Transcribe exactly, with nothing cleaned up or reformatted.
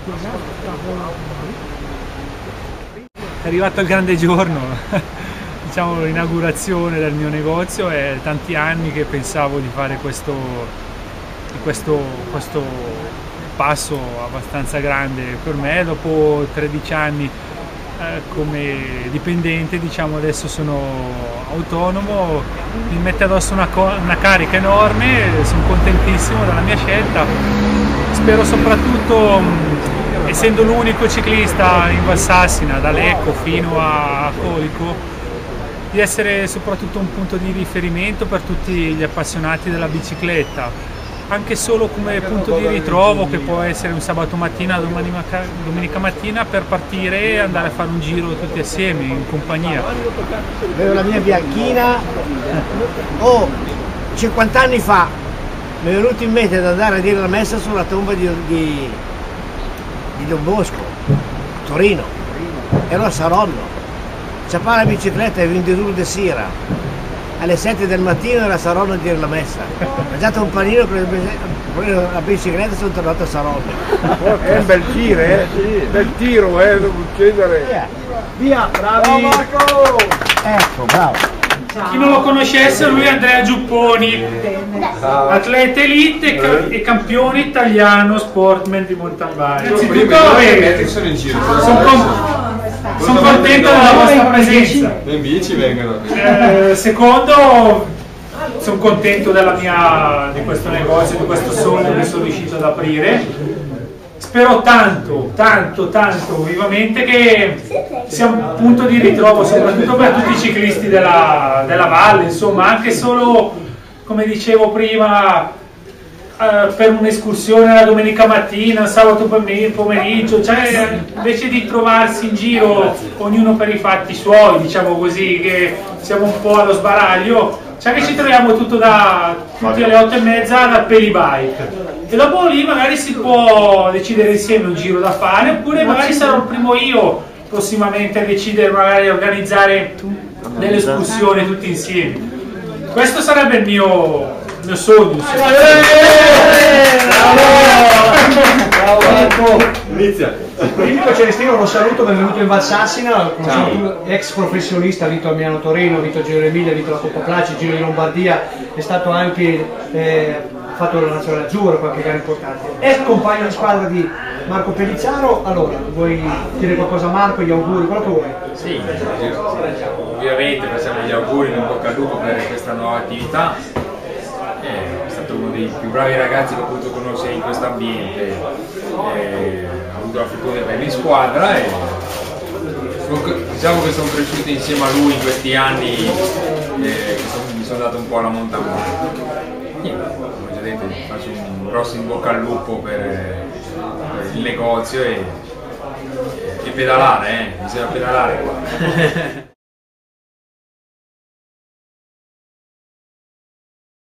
È arrivato il grande giorno, diciamo l'inaugurazione del mio negozio. È tanti anni che pensavo di fare questo, questo, questo passo abbastanza grande per me. Dopo tredici anni eh, come dipendente, diciamo, adesso sono autonomo, mi mette addosso una, una carica enorme, sono contentissimo della mia scelta. Spero soprattutto, essendo l'unico ciclista in Valsassina, da Lecco fino a Colico, di essere soprattutto un punto di riferimento per tutti gli appassionati della bicicletta, anche solo come punto di ritrovo, che può essere un sabato mattina, domenica mattina, per partire e andare a fare un giro tutti assieme, in compagnia. Vedo la mia bianchina, oh, cinquanta anni fa mi è venuto in mente di andare a dire la messa sulla tomba di, di, di Don Bosco, Torino, ero a Saronno, c'era la bicicletta e venuto giù di sera, alle sette del mattino era a Saronno a dire la messa, ho mangiato un panino con la bicicletta e sono tornato a Saronno. È un bel tiro, eh? Sì. Bel tiro, eh, non succedere. Via, via, bravi! Ciao Marco! Ecco, bravo! Chi non lo conoscesse, lui è Andrea Giupponi, atleta elite e campione italiano sportman di mountain bike. Innanzitutto sono in giro. sono, con, sono contento della vostra presenza. In bici vengono. Eh, secondo, sono contento della mia, di questo negozio, di questo sogno che sono riuscito ad aprire. Spero tanto, tanto, tanto vivamente che sia un punto di ritrovo, soprattutto per tutti i ciclisti della, della valle, insomma, anche solo, come dicevo prima, eh, per un'escursione la domenica mattina, sabato pomeriggio, cioè invece di trovarsi in giro ognuno per i fatti suoi, diciamo così, che siamo un po' allo sbaraglio, cioè che ci troviamo tutto da, tutti alle otto e mezza dal Pelibike. E dopo lì magari si può decidere insieme un giro da fare, oppure magari sarò il primo io prossimamente a decidere, magari a organizzare delle escursioni tutti insieme. Questo sarebbe il mio, il mio sogno. Inizia. Filippo Celestino lo saluto, benvenuto in Valsassina, ex professionista, ha vinto a Milano Torino, ha vinto il Giro d'Emilia, ha vinto la Coppa Placi, Giro di Lombardia, è stato anche eh, fatto la nazionale azzurra, qualche gara importante. Ex compagno di squadra di Marco Pellizzaro. Allora, vuoi dire qualcosa a Marco, gli auguri, quello che vuoi? Sì, ovviamente facciamo gli auguri in bocca al lupo per questa nuova attività. È stato uno dei più bravi ragazzi che ho potuto conoscere in questo ambiente, ho avuto la fortuna di averlo in squadra e diciamo che sono cresciuto insieme a lui in questi anni, e mi sono dato un po' alla mountain bike. Come già detto, faccio un grosso in bocca al lupo per, per il negozio e, e pedalare, eh? Bisogna pedalare qua.